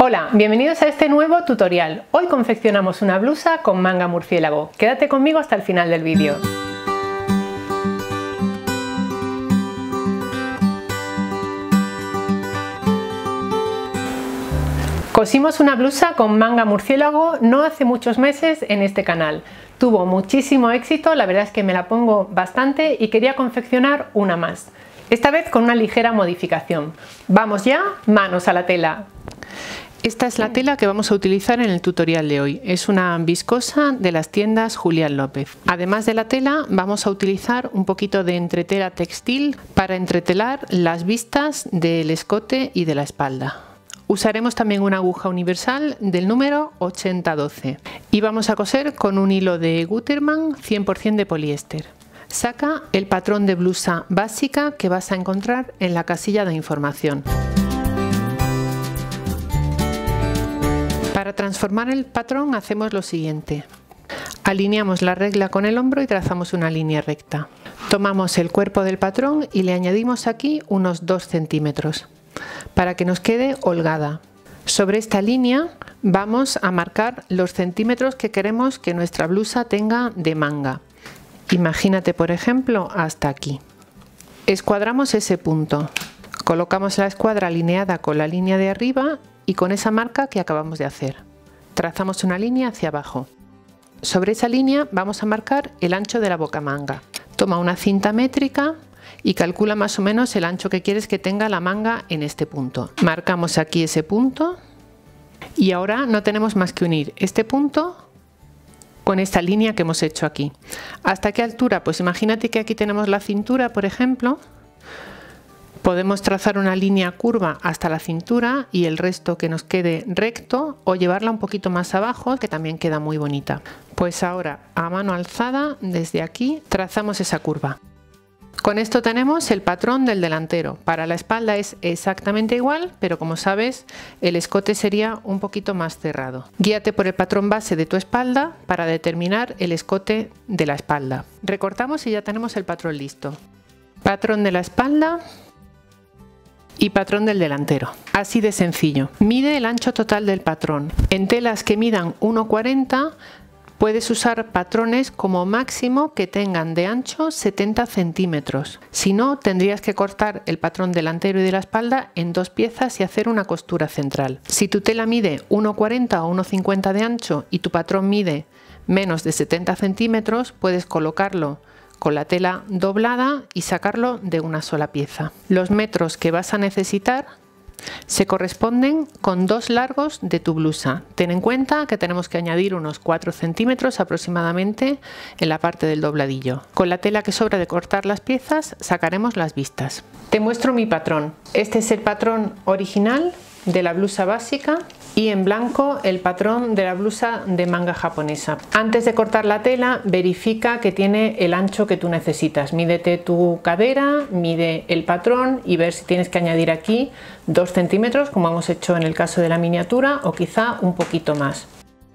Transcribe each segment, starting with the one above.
Hola, bienvenidos a este nuevo tutorial. Hoy confeccionamos una blusa con manga murciélago. Quédate conmigo hasta el final del vídeo. Cosimos una blusa con manga murciélago no hace muchos meses en este canal. Tuvo muchísimo éxito, la verdad es que me la pongo bastante y quería confeccionar una más. Esta vez con una ligera modificación. Vamos ya, manos a la tela. Esta es la tela que vamos a utilizar en el tutorial de hoy. Es una viscosa de las tiendas Julián López. Además de la tela, vamos a utilizar un poquito de entretela textil para entretelar las vistas del escote y de la espalda. Usaremos también una aguja universal del número 8012 y vamos a coser con un hilo de Gutermann 100% de poliéster. Saca el patrón de blusa básica que vas a encontrar en la casilla de información. Para transformar el patrón hacemos lo siguiente. Alineamos la regla con el hombro y trazamos una línea recta. Tomamos el cuerpo del patrón y le añadimos aquí unos 2 centímetros para que nos quede holgada. Sobre esta línea vamos a marcar los centímetros que queremos que nuestra blusa tenga de manga. Imagínate, por ejemplo, hasta aquí. Escuadramos ese punto. Colocamos la escuadra alineada con la línea de arriba y con esa marca que acabamos de hacer. Trazamos una línea hacia abajo. Sobre esa línea vamos a marcar el ancho de la bocamanga. Toma una cinta métrica y calcula más o menos el ancho que quieres que tenga la manga en este punto. Marcamos aquí ese punto y ahora no tenemos más que unir este punto con esta línea que hemos hecho aquí. ¿Hasta qué altura? Pues imagínate que aquí tenemos la cintura, por ejemplo. Podemos trazar una línea curva hasta la cintura y el resto que nos quede recto o llevarla un poquito más abajo, que también queda muy bonita. Pues ahora a mano alzada desde aquí trazamos esa curva. Con esto tenemos el patrón del delantero. Para la espalda es exactamente igual, pero como sabes el escote sería un poquito más cerrado. Guíate por el patrón base de tu espalda para determinar el escote de la espalda. Recortamos y ya tenemos el patrón listo. Patrón de la espalda y patrón del delantero. Así de sencillo. Mide el ancho total del patrón. En telas que midan 1,40 puedes usar patrones como máximo que tengan de ancho 70 centímetros. Si no, tendrías que cortar el patrón delantero y de la espalda en 2 piezas y hacer una costura central. Si tu tela mide 1,40 o 1,50 de ancho y tu patrón mide menos de 70 centímetros, puedes colocarlo con la tela doblada y sacarlo de una sola pieza. Los metros que vas a necesitar se corresponden con 2 largos de tu blusa. Ten en cuenta que tenemos que añadir unos 4 centímetros aproximadamente en la parte del dobladillo. Con la tela que sobra de cortar las piezas sacaremos las vistas. Te muestro mi patrón. Este es el patrón original de la blusa básica y en blanco el patrón de la blusa de manga japonesa. Antes de cortar la tela, verifica que tiene el ancho que tú necesitas. Mídete tu cadera, mide el patrón y ver si tienes que añadir aquí 2 centímetros como hemos hecho en el caso de la miniatura o quizá un poquito más.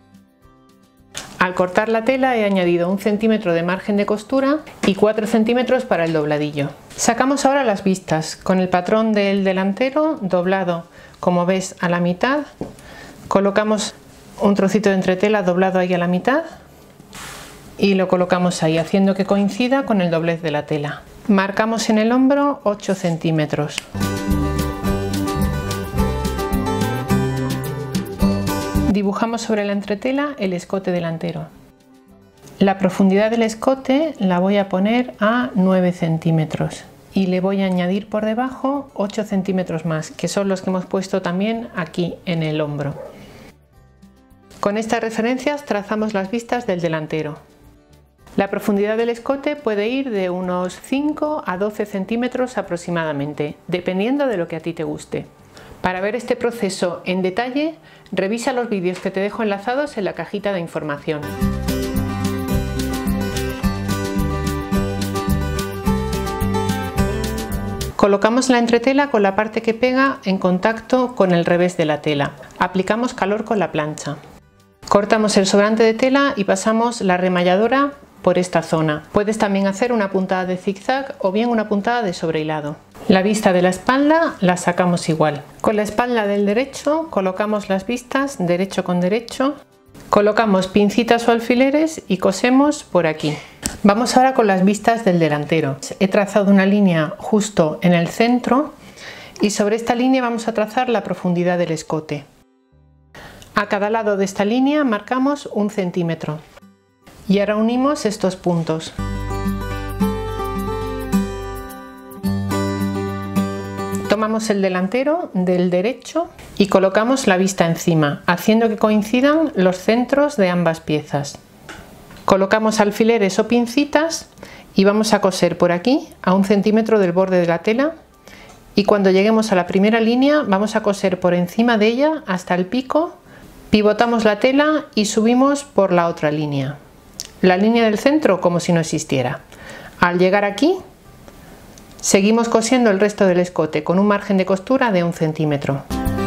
Al cortar la tela he añadido 1 centímetro de margen de costura y 4 centímetros para el dobladillo. Sacamos ahora las vistas con el patrón del delantero doblado, como ves, a la mitad. Colocamos un trocito de entretela doblado ahí a la mitad y lo colocamos ahí haciendo que coincida con el doblez de la tela. Marcamos en el hombro 8 centímetros. Dibujamos sobre la entretela el escote delantero. La profundidad del escote la voy a poner a 9 centímetros y le voy a añadir por debajo 8 centímetros más, que son los que hemos puesto también aquí en el hombro. Con estas referencias trazamos las vistas del delantero. La profundidad del escote puede ir de unos 5 a 12 centímetros aproximadamente, dependiendo de lo que a ti te guste. Para ver este proceso en detalle, revisa los vídeos que te dejo enlazados en la cajita de información. Colocamos la entretela con la parte que pega en contacto con el revés de la tela. Aplicamos calor con la plancha. Cortamos el sobrante de tela y pasamos la remalladora por esta zona. Puedes también hacer una puntada de zigzag o bien una puntada de sobrehilado. La vista de la espalda la sacamos igual. Con la espalda del derecho colocamos las vistas derecho con derecho, colocamos pincitas o alfileres y cosemos por aquí. Vamos ahora con las vistas del delantero. He trazado una línea justo en el centro y sobre esta línea vamos a trazar la profundidad del escote. A cada lado de esta línea marcamos 1 centímetro y ahora unimos estos puntos. Tomamos el delantero del derecho y colocamos la vista encima, haciendo que coincidan los centros de ambas piezas. Colocamos alfileres o pincitas y vamos a coser por aquí a 1 centímetro del borde de la tela, y cuando lleguemos a la primera línea vamos a coser por encima de ella hasta el pico, pivotamos la tela y subimos por la otra línea. La línea del centro como si no existiera. Al llegar aquí, seguimos cosiendo el resto del escote con un margen de costura de 1 centímetro.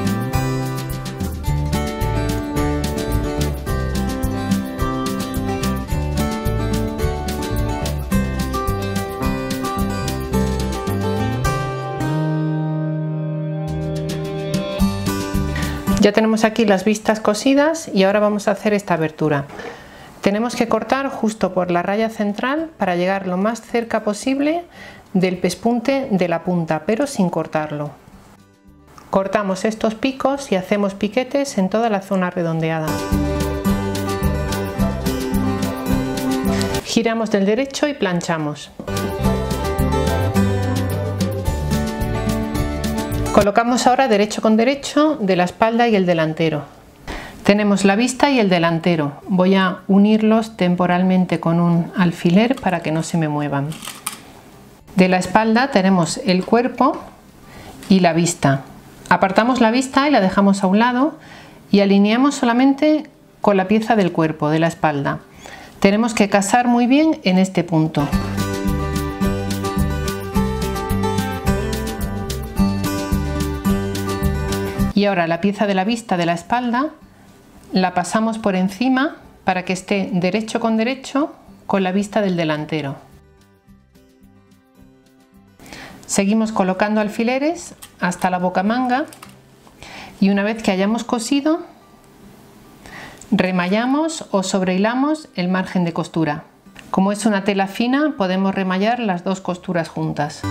Ya tenemos aquí las vistas cosidas y ahora vamos a hacer esta abertura. Tenemos que cortar justo por la raya central para llegar lo más cerca posible del pespunte de la punta, pero sin cortarlo. Cortamos estos picos y hacemos piquetes en toda la zona redondeada. Giramos del derecho y planchamos. Colocamos ahora derecho con derecho de la espalda y el delantero. Tenemos la vista y el delantero. Voy a unirlos temporalmente con un alfiler para que no se me muevan. De la espalda tenemos el cuerpo y la vista. Apartamos la vista y la dejamos a un lado y alineamos solamente con la pieza del cuerpo, de la espalda. Tenemos que casar muy bien en este punto. Y ahora la pieza de la vista de la espalda la pasamos por encima para que esté derecho con derecho con la vista del delantero. Seguimos colocando alfileres hasta la bocamanga y una vez que hayamos cosido, remallamos o sobrehilamos el margen de costura. Como es una tela fina, podemos remallar las dos costuras juntas.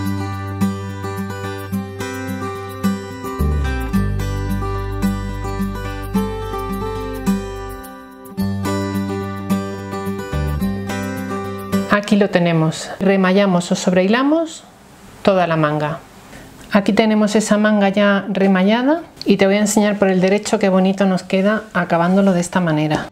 Aquí lo tenemos, remallamos o sobrehilamos toda la manga. Aquí tenemos esa manga ya remallada y te voy a enseñar por el derecho qué bonito nos queda acabándolo de esta manera.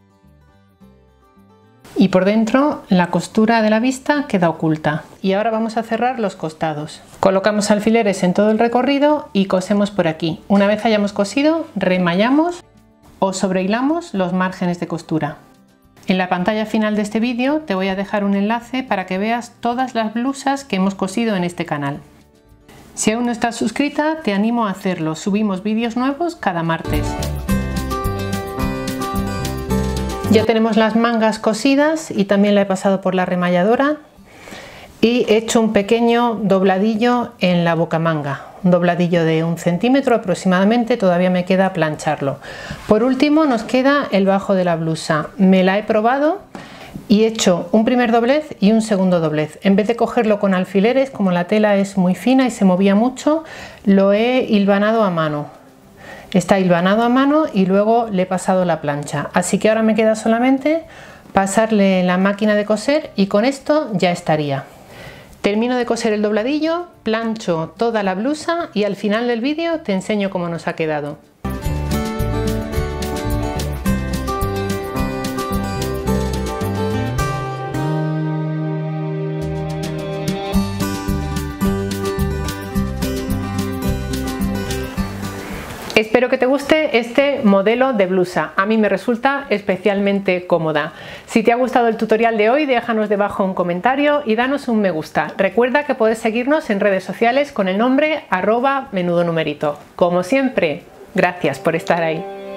Y por dentro la costura de la vista queda oculta. Y ahora vamos a cerrar los costados. Colocamos alfileres en todo el recorrido y cosemos por aquí. Una vez hayamos cosido, remallamos o sobrehilamos los márgenes de costura. En la pantalla final de este vídeo te voy a dejar un enlace para que veas todas las blusas que hemos cosido en este canal. Si aún no estás suscrita, te animo a hacerlo. Subimos vídeos nuevos cada martes. Ya tenemos las mangas cosidas y también la he pasado por la remalladora y he hecho un pequeño dobladillo en la bocamanga. Un dobladillo de 1 centímetro aproximadamente, todavía me queda plancharlo. Por último nos queda el bajo de la blusa. Me la he probado y he hecho un primer doblez y un segundo doblez. En vez de cogerlo con alfileres, como la tela es muy fina y se movía mucho, lo he hilvanado a mano. Está hilvanado a mano y luego le he pasado la plancha. Así que ahora me queda solamente pasarle la máquina de coser y con esto ya estaría. Termino de coser el dobladillo, plancho toda la blusa y al final del vídeo te enseño cómo nos ha quedado. Espero que te guste este modelo de blusa, a mí me resulta especialmente cómoda. Si te ha gustado el tutorial de hoy, déjanos debajo un comentario y danos un me gusta. Recuerda que puedes seguirnos en redes sociales con el nombre @menudonumerito. Como siempre, gracias por estar ahí.